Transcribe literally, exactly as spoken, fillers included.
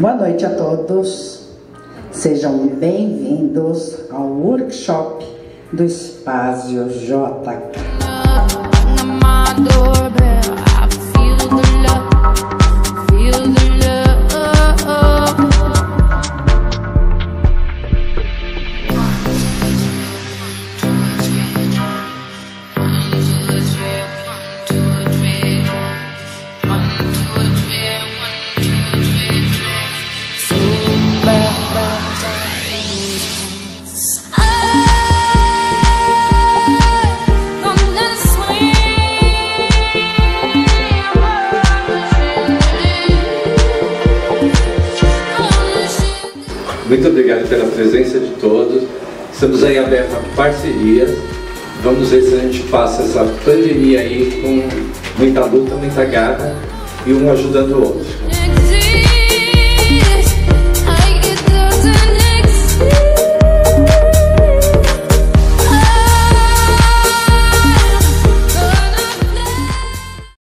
Boa noite a todos, sejam bem-vindos ao workshop do Espaço J K. Muito obrigado pela presença de todos. Estamos aí abertos a parcerias. Vamos ver se a gente passa essa pandemia aí com muita luta, muita garra e um ajudando o outro.